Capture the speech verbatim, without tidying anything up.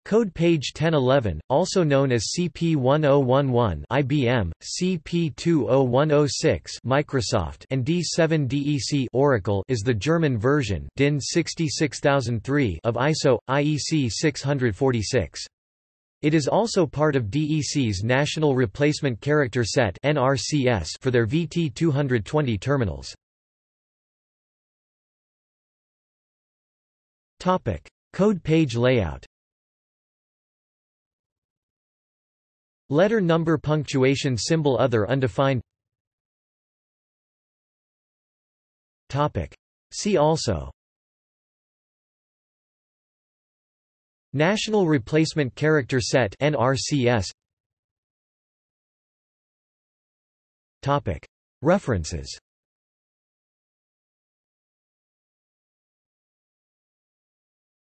Code page ten eleven, also known as C P ten eleven I B M, C P twenty sixteen Microsoft, and D seven D E C Oracle, is the German version D I N sixty-six thousand three of I S O I E C six forty-six. It is also part of D E C's National Replacement Character Set (N R C S) for their V T two twenty terminals. Topic: Code page layout. Letter number punctuation symbol other undefined. Topic. See also: National Replacement Character Set (N R C S). Topic. References.